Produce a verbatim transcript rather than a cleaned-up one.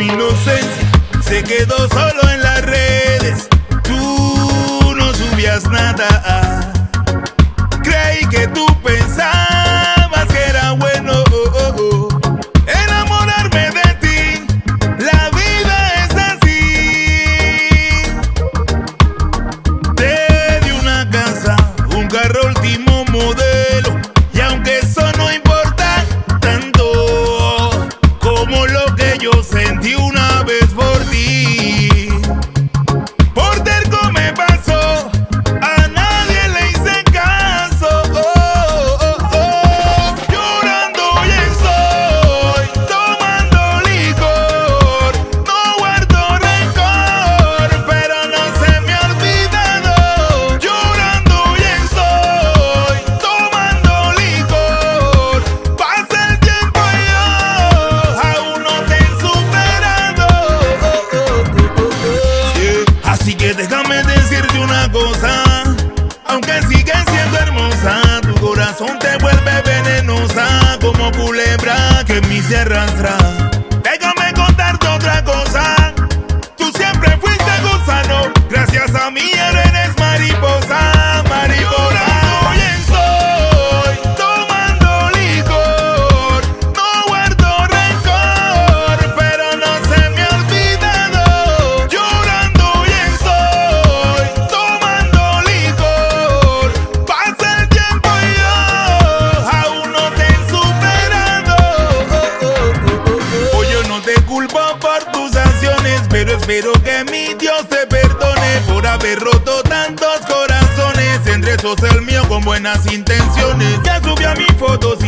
inocencia se quedó solo en las redes. Tú no subías nada. Creí que tú pensabas que era bueno oh, oh, oh. enamorarme de ti. La vida es así. Te di una casa, un carro último modelo, y aunque eso no importa tanto como lo que yo sentí una vez por ti, por terco me pasó, a nadie le hice caso. Oh, oh, oh. Llorando bien soy, tomando licor, no guardo rencor, pero no se me ha olvidado. Llorando bien soy, tomando licor, pasa el tiempo y yo aún no te he superado. Oh, oh, oh, oh, oh. Yeah. Así que déjame decirte una cosa, aunque sigues siendo hermosa, tu corazón te vuelve venenosa como culebra que en mí se arrastra. Déjame contarte otra cosa, tú siempre fuiste gusano, gracias a mí eres mariposa, mariposa. Bien soy, tomando licor, no guardo rencor, pero no se me ha olvidado. Llorando bien soy, tomando licor, pasa el tiempo y yo aún no te he superado. Oh, oh, oh, oh, oh. Hoy yo no te culpo por tus acciones, pero espero que mi Dios te perdone por haber roto tantos corazones, entre esos el mío con buenas intenciones. Ya subí a mis fotos